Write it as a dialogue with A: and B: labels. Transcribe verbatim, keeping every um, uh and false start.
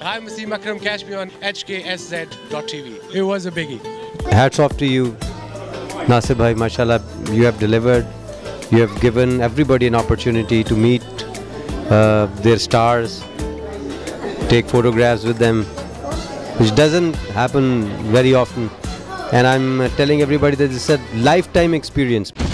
A: Hi, I'm Wasim Akram. Catch me on H K S Z dot T V. It was a biggie.
B: Hats off to you, Nasir bhai. Mashallah, you have delivered. You have given everybody an opportunity to meet uh, their stars, take photographs with them, which doesn't happen very often. And I'm uh, telling everybody that it's a lifetime experience.